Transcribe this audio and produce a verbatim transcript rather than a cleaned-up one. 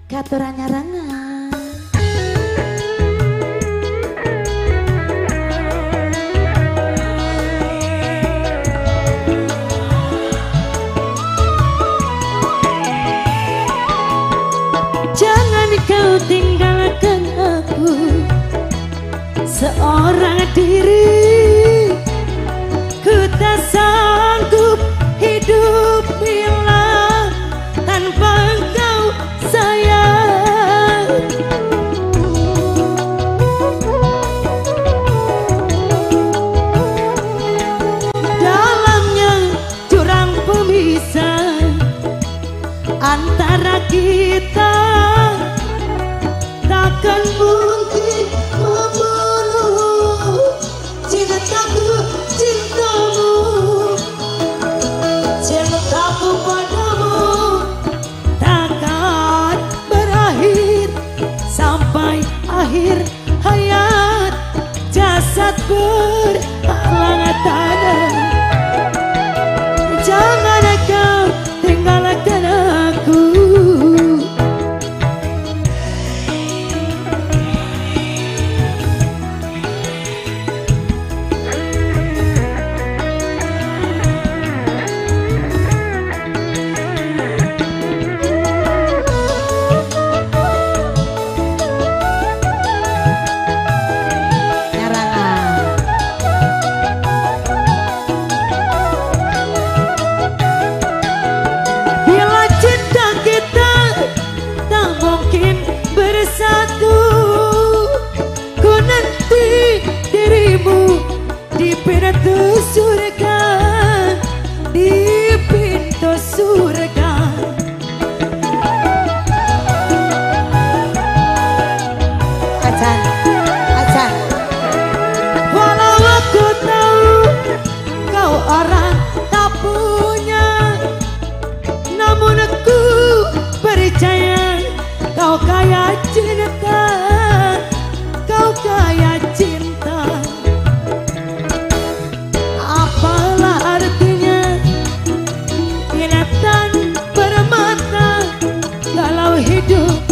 Katurannya rangan. Jangan kau tinggalkan aku seorang diri. Ku tak sanggup hidup bila tanpa engkau sayang. Dalamnya jurang pemisah antara kita, takkan mungkin membunuh cintaku, cintamu, cintaku padamu takkan berakhir sampai akhir hayat. Jasad berhalangan tanah, jangan kau tinggalkan aku. Di pintu surga, di pintu surga. Acan, acan. Walau aku tahu kau orang tak punya, namun aku percaya kau kaya cinta, kau kaya cinta. Bermata kalau hidup